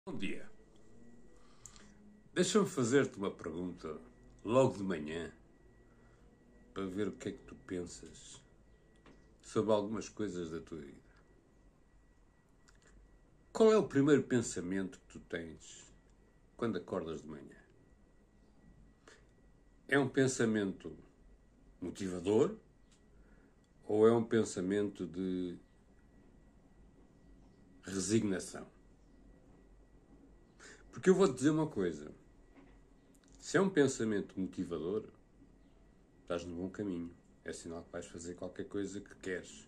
Bom dia. Deixa-me fazer-te uma pergunta logo de manhã para ver o que é que tu pensas sobre algumas coisas da tua vida. Qual é o primeiro pensamento que tu tens quando acordas de manhã? É um pensamento motivador ou é um pensamento de resignação? Porque eu vou-te dizer uma coisa. Se é um pensamento motivador, estás no bom caminho. É sinal que vais fazer qualquer coisa que queres.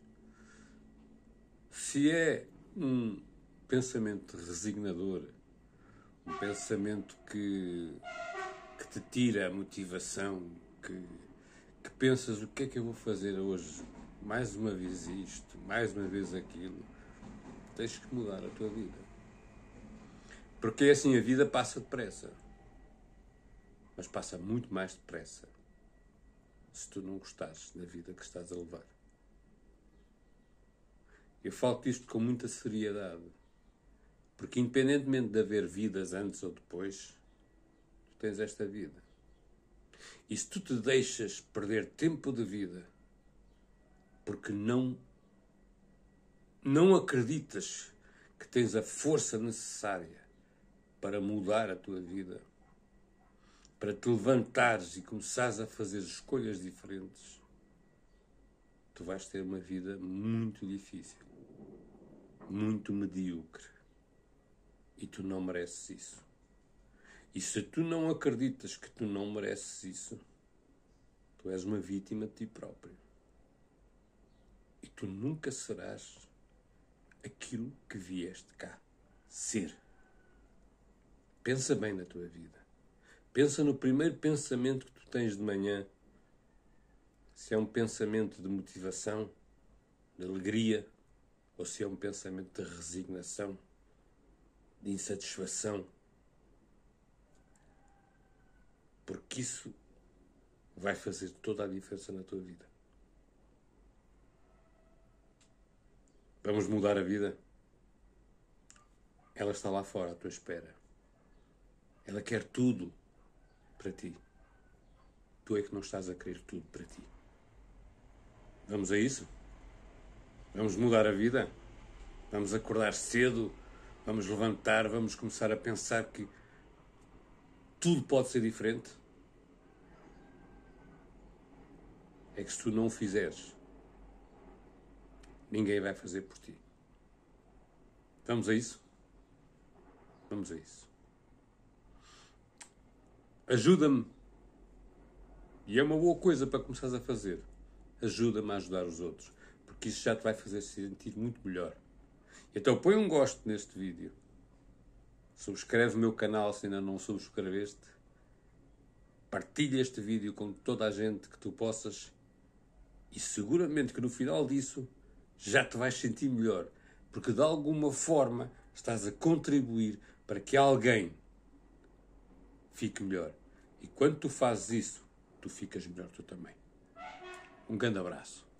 Se é um pensamento resignador, um pensamento que te tira a motivação, que pensas o que é que eu vou fazer hoje, mais uma vez isto, mais uma vez aquilo, tens que mudar a tua vida. Porque assim a vida passa depressa. Mas passa muito mais depressa se tu não gostares da vida que estás a levar. Eu falo disto com muita seriedade. Porque independentemente de haver vidas antes ou depois, tu tens esta vida. E se tu te deixas perder tempo de vida porque não acreditas que tens a força necessária para mudar a tua vida, para te levantares e começares a fazer escolhas diferentes, tu vais ter uma vida muito difícil, muito medíocre. E tu não mereces isso. E se tu não acreditas que tu não mereces isso, tu és uma vítima de ti próprio. E tu nunca serás aquilo que vieste cá ser. Pensa bem na tua vida. Pensa no primeiro pensamento que tu tens de manhã. Se é um pensamento de motivação, de alegria, ou se é um pensamento de resignação, de insatisfação. Porque isso vai fazer toda a diferença na tua vida. Vamos mudar a vida? Ela está lá fora à tua espera. Ela quer tudo para ti. Tu é que não estás a querer tudo para ti. Vamos a isso? Vamos mudar a vida? Vamos acordar cedo? Vamos levantar? Vamos começar a pensar que tudo pode ser diferente? É que se tu não o fizeres, ninguém vai fazer por ti. Vamos a isso? Vamos a isso. Ajuda-me. E é uma boa coisa para começares a fazer. Ajuda-me a ajudar os outros. Porque isso já te vai fazer sentir muito melhor. Então põe um gosto neste vídeo. Subscreve o meu canal se ainda não subscreveste. Partilha este vídeo com toda a gente que tu possas. E seguramente que no final disso já te vais sentir melhor. Porque de alguma forma estás a contribuir para que alguém fique melhor. E quando tu fazes isso, tu ficas melhor tu também. Um grande abraço.